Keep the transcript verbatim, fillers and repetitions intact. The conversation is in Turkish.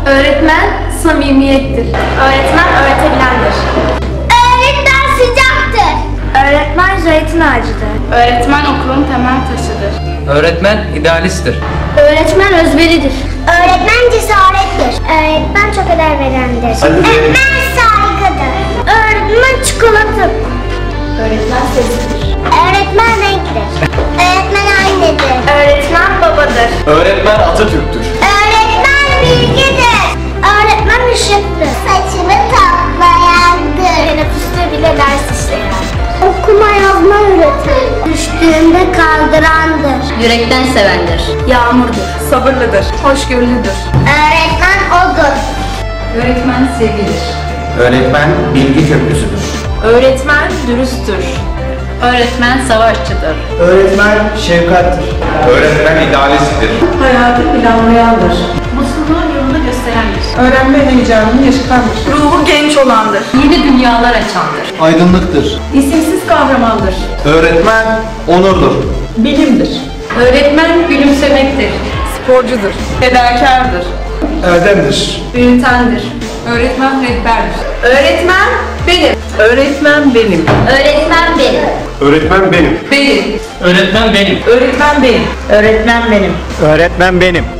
Öğretmen samimiyettir. Öğretmen öğretebilendir. Öğretmen sıcaktır. Öğretmen zeytin ağacıdır. Öğretmen okulun temel taşıdır. Öğretmen idealisttir. Öğretmen özveridir. Öğretmen cesarettir. Öğretmen çok ödev verendir. Öğretmen saygıdır. Öğretmen çikolatadır. Öğretmen seslidir. Öğretmen renktir. Öğretmen annedir. Öğretmen babadır. Öğretmen Atatürk'tür. Öğretmen bilgidir. Öğretmen ışıktır. Saçımı toplayandır. Teneffüste bile ders işleyen. Okuma yazma öğreten. Düştüğünde kaldırandır. Yürekten sevendir. Yağmurdur. Sabırlıdır. Hoşgörülüdür. Öğretmen odur. Öğretmen sevgidir. Öğretmen bilgi köprüsüdür. Öğretmen dürüsttür. Öğretmen savaşçıdır. Öğretmen şefkattir. Öğretmen idealisttir. Hayatı planlayandır. Mutluluğun yolunu gösterendir. Öğrenme heyecanını yaşatandır. Ruhu genç olandır. Yeni dünyalar açandır. Aydınlıktır. İsimsiz kahramandır. Öğretmen onurdur. Bilimdir. Öğretmen gülümsemektir. Sporcudur. Fedakardır. Erdemdir. Büyütendir. Öğretmen rehberdir. Öğretmen benim. Öğretmen benim. Öğretmen benim. Öğretmen benim. Benim. Öğretmen benim. Öğretmen benim. Öğretmen benim. Öğretmen benim.